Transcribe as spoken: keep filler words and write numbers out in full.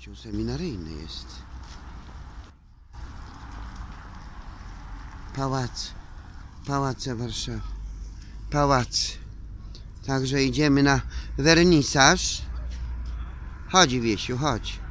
Kościół seminaryjny jest. Pałac. Pałace Warszawy. Pałac. Także idziemy na wernisaż. Chodź, Wiesiu, chodź.